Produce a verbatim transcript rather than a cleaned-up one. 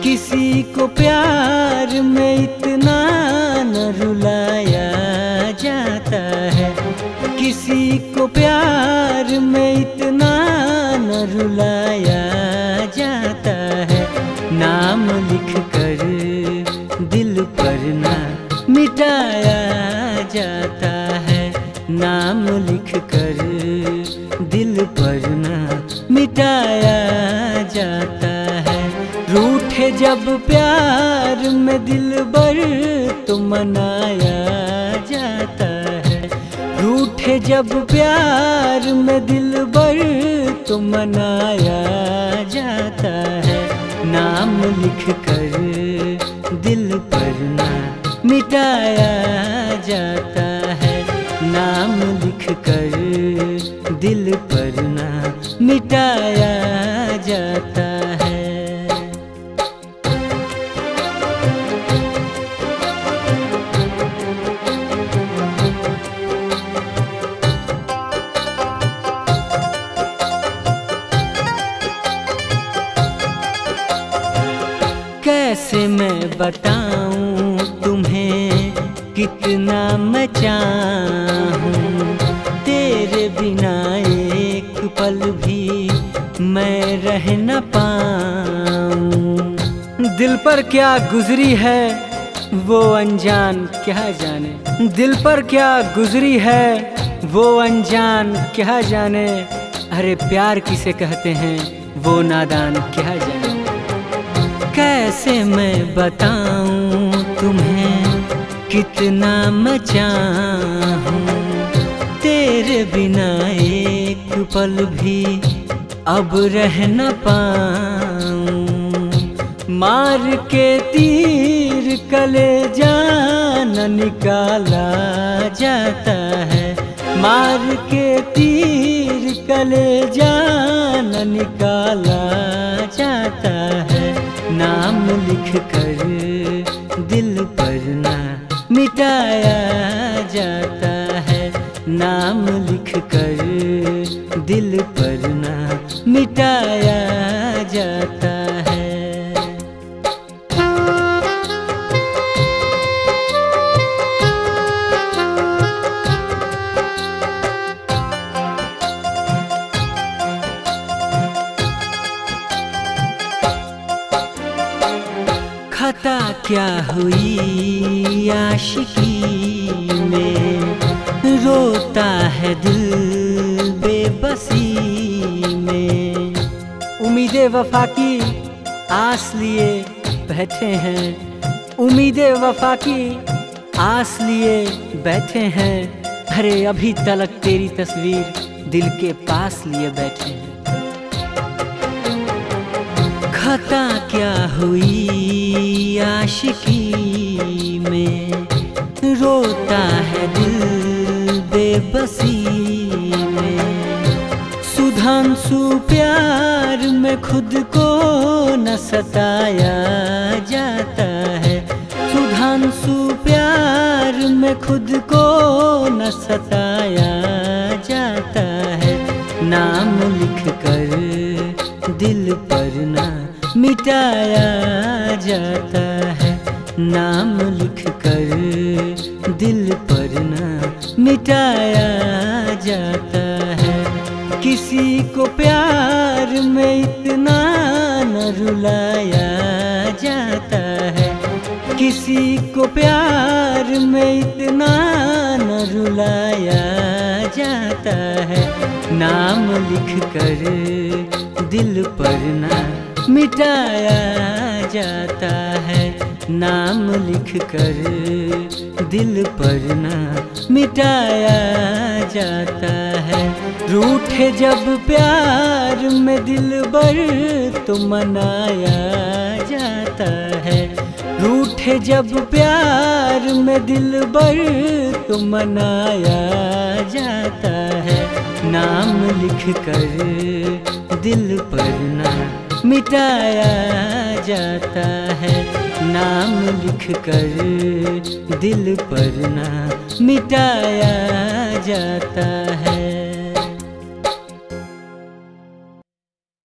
किसी को प्यार में इतना न रुलाया जाता है, किसी को प्यार में इतना न रुलाया जाता है। नाम लिख कर दिल पर ना मिटाया जाता है, नाम लिख कर दिल पर ना मिटाया जाता है। रूठे जब प्यार में दिलबर तो मनाया जाता है, रूठे जब प्यार में दिलबर तो मनाया जाता है। नाम लिख कर दिल पर ना मिटाया जाता है, नाम लिख कर दिल पर ना मिटाया जाता है। कैसे मैं बताऊं तुम्हें कितना मैं चाहूं, तेरे बिना एक पल भी मैं रह न पाऊं। दिल पर क्या गुजरी है वो अनजान क्या जाने, दिल पर क्या गुजरी है वो अनजान क्या जाने। अरे प्यार किसे कहते हैं वो नादान क्या जाने। कैसे मैं बताऊं तुम्हें कितना मैं चाहूं, तेरे बिना एक पल भी अब रह न पाऊं। मार के तीर कलेजा न निकाला जाता है, मार के तीर कलेजा न निकाला जाता है। नाम लिख कर दिल पर ना मिटाया जाता है, नाम लिख कर दिल पर ना मिटाया जाता है। खता क्या हुई आशिकी में, रोता है दिल बेबसी में। उम्मीदें वफा की आस लिए बैठे हैं, उम्मीदें वफा की आस लिए बैठे हैं। अरे अभी तलक तेरी तस्वीर दिल के पास लिए बैठे हैं। खता क्या हुई आशिकी में, रोता है दिल बेबसी में। सुधांशु प्यार में खुद को न सताया जाता है, सुधांशु प्यार में खुद को न सताया जाता है। नाम लिख कर दिल पर ना मिटाया जाता है, नाम लिख कर दिल पर ना मिटाया जाता है। किसी को प्यार में इतना न रुलाया जाता है, किसी को प्यार में इतना न रुलाया जाता है। नाम लिख कर दिल पर ना मिटाया जाता है, नाम लिख कर दिल पर ना मिटाया जाता है। रूठे जब प्यार में दिलबर तो मनाया जाता है, रूठे जब प्यार में दिलबर तो मनाया जाता है। नाम लिख कर दिल पर ना मिटाया जाता है, नाम लिख कर दिल पर ना मिटाया जाता है।